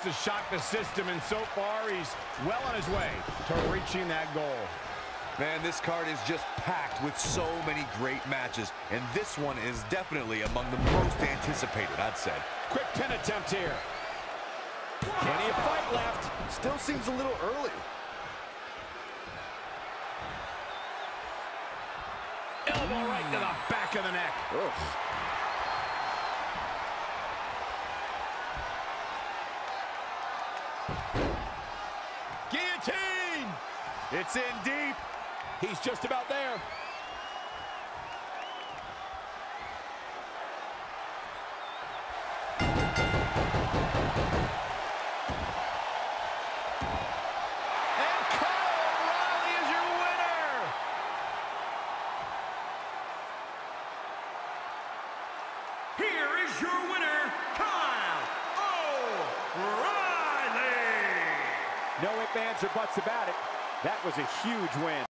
to shock the system, and so far he's well on his way to reaching that goal. Man, this card is just packed with so many great matches, and this one is definitely among the most anticipated, I'd say. Quick pin attempt here. Plenty of fight left. Still seems a little early. Elbow right to the back of the neck. Ugh. Guillotine! It's in deep. He's just about there. And Kyle O'Reilly is your winner. Here is your winner, Kyle O'Reilly. No ifs, ands, or buts about it. That was a huge win.